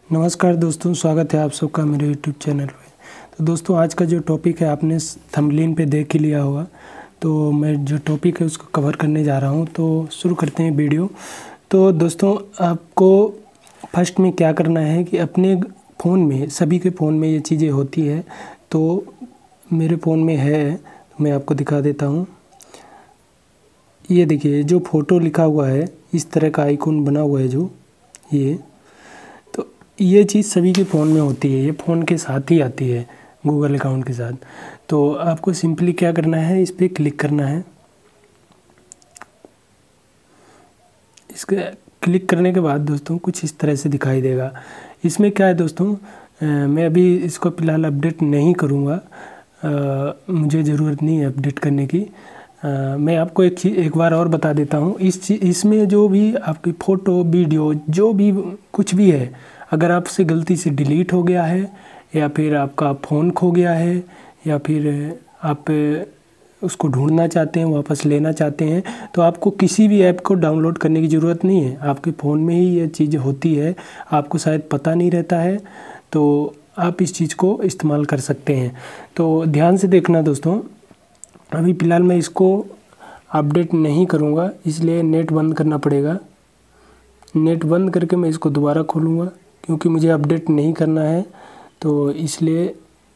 नमस्कार दोस्तों, स्वागत है आप सबका मेरे यूट्यूब चैनल पे। तो दोस्तों, आज का जो टॉपिक है आपने थंबनेल पे देख ही लिया होगा। तो मैं जो टॉपिक है उसको कवर करने जा रहा हूँ। तो शुरू करते हैं वीडियो। तो दोस्तों, आपको फर्स्ट में क्या करना है कि अपने फ़ोन में, सभी के फ़ोन में ये चीज़ें होती है। तो मेरे फ़ोन में है, मैं आपको दिखा देता हूँ। ये देखिए, जो फ़ोटो लिखा हुआ है, इस तरह का आइकॉन बना हुआ है जो ये चीज़ सभी के फ़ोन में होती है। ये फ़ोन के साथ ही आती है, गूगल अकाउंट के साथ। तो आपको सिंपली क्या करना है, इस पर क्लिक करना है। इसके क्लिक करने के बाद दोस्तों कुछ इस तरह से दिखाई देगा। इसमें क्या है दोस्तों, मैं अभी इसको फ़िलहाल अपडेट नहीं करूँगा। मुझे ज़रूरत नहीं है अपडेट करने की। मैं आपको एक बार और बता देता हूँ। इसमें जो भी आपकी फ़ोटो, वीडियो, जो भी कुछ भी है, अगर आपसे गलती से डिलीट हो गया है, या फिर आपका फ़ोन खो गया है, या फिर आप उसको ढूंढना चाहते हैं, वापस लेना चाहते हैं, तो आपको किसी भी ऐप को डाउनलोड करने की ज़रूरत नहीं है। आपके फ़ोन में ही ये चीज़ होती है, आपको शायद पता नहीं रहता है। तो आप इस चीज़ को इस्तेमाल कर सकते हैं। तो ध्यान से देखना दोस्तों। अभी फ़िलहाल मैं इसको अपडेट नहीं करूँगा, इसलिए नेट बंद करना पड़ेगा। नेट बंद करके मैं इसको दोबारा खोलूँगा, क्योंकि मुझे अपडेट नहीं करना है। तो इसलिए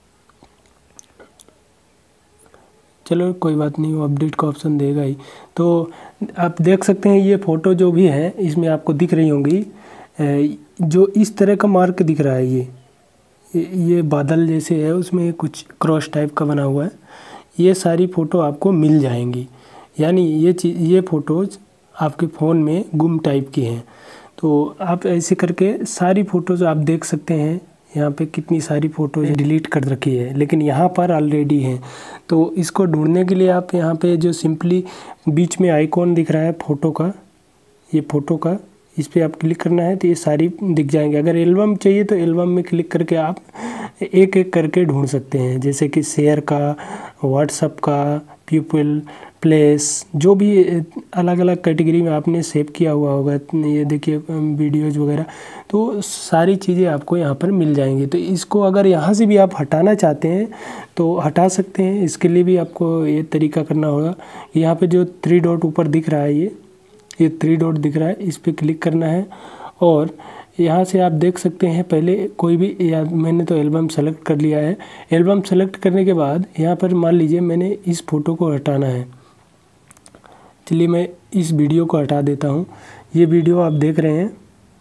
चलो कोई बात नहीं, वो अपडेट का ऑप्शन देगा ही। तो आप देख सकते हैं, ये फ़ोटो जो भी है इसमें आपको दिख रही होंगी, जो इस तरह का मार्क दिख रहा है, ये बादल जैसे है, उसमें कुछ क्रॉस टाइप का बना हुआ है। ये सारी फ़ोटो आपको मिल जाएंगी, यानी ये फ़ोटोज़ आपके फ़ोन में गुम टाइप की हैं। तो आप ऐसे करके सारी फ़ोटोज़ आप देख सकते हैं। यहाँ पे कितनी सारी फ़ोटोज़ डिलीट कर रखी है, लेकिन यहाँ पर ऑलरेडी हैं। तो इसको ढूंढने के लिए आप यहाँ पे जो सिंपली बीच में आइकॉन दिख रहा है फ़ोटो का, ये फ़ोटो का, इस पर आप क्लिक करना है तो ये सारी दिख जाएंगे। अगर एल्बम चाहिए तो एल्बम में क्लिक करके आप एक एक करके ढूंढ सकते हैं, जैसे कि शेयर का, व्हाट्सअप का, पीपल, प्लेस, जो भी अलग अलग कैटेगरी में आपने सेव किया हुआ होगा। ये देखिए वीडियोज़ वगैरह, तो सारी चीज़ें आपको यहाँ पर मिल जाएंगी। तो इसको अगर यहाँ से भी आप हटाना चाहते हैं तो हटा सकते हैं। इसके लिए भी आपको ये तरीका करना होगा। यहाँ पे जो 3 डॉट ऊपर दिख रहा है, ये 3 डॉट दिख रहा है, इस पर क्लिक करना है। और यहाँ से आप देख सकते हैं, पहले कोई भी, या मैंने तो एल्बम सेलेक्ट कर लिया है। एल्बम सेलेक्ट करने के बाद यहाँ पर मान लीजिए मैंने इस फ़ोटो को हटाना है। चलिए मैं इस वीडियो को हटा देता हूँ। ये वीडियो आप देख रहे हैं,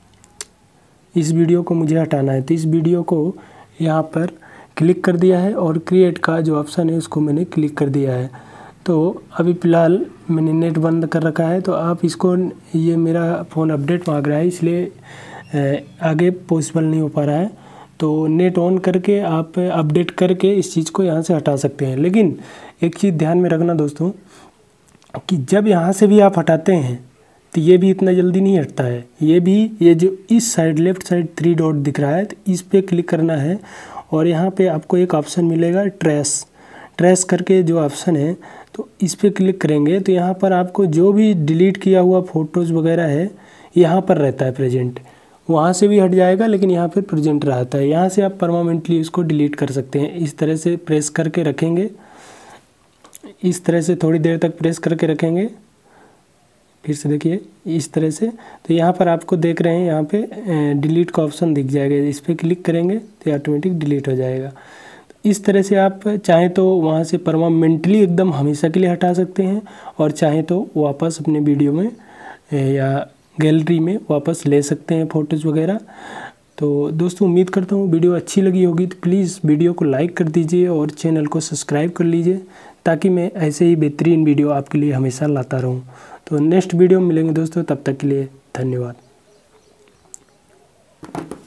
इस वीडियो को मुझे हटाना है। तो इस वीडियो को यहाँ पर क्लिक कर दिया है, और क्रिएट का जो ऑप्शन है उसको मैंने क्लिक कर दिया है। तो अभी फ़िलहाल मैंने नेट बंद कर रखा है। तो आप इसको, ये मेरा फ़ोन अपडेट मांग रहा है, इसलिए आगे पॉसिबल नहीं हो पा रहा है। तो नेट ऑन करके आप अपडेट करके इस चीज़ को यहाँ से हटा सकते हैं। लेकिन एक चीज़ ध्यान में रखना दोस्तों, कि जब यहाँ से भी आप हटाते हैं तो ये भी इतना जल्दी नहीं हटता है। ये जो इस साइड, लेफ़्ट साइड 3 डॉट दिख रहा है, तो इस पर क्लिक करना है। और यहाँ पे आपको एक ऑप्शन मिलेगा ट्रेस करके जो ऑप्शन है, तो इस पर क्लिक करेंगे तो यहाँ पर आपको जो भी डिलीट किया हुआ फ़ोटोज़ वगैरह है, यहाँ पर रहता है प्रेजेंट। वहाँ से भी हट जाएगा, लेकिन यहाँ पर प्रेजेंट रहता है। यहाँ से आप परमानेंटली इसको डिलीट कर सकते हैं। इस तरह से प्रेस करके रखेंगे, इस तरह से थोड़ी देर तक प्रेस करके रखेंगे। फिर से देखिए इस तरह से। तो यहाँ पर आपको देख रहे हैं, यहाँ पे डिलीट का ऑप्शन दिख जाएगा। इस पर क्लिक करेंगे तो ऑटोमेटिक डिलीट हो जाएगा। तो इस तरह से आप चाहें तो वहाँ से परमानेंटली एकदम हमेशा के लिए हटा सकते हैं, और चाहें तो वापस अपने वीडियो में या गैलरी में वापस ले सकते हैं फ़ोटोज़ वगैरह। तो दोस्तों, उम्मीद करता हूँ वीडियो अच्छी लगी होगी। तो प्लीज़ वीडियो को लाइक कर दीजिए और चैनल को सब्सक्राइब कर लीजिए, ताकि मैं ऐसे ही बेहतरीन वीडियो आपके लिए हमेशा लाता रहूँ। तो नेक्स्ट वीडियो में मिलेंगे दोस्तों, तब तक के लिए धन्यवाद।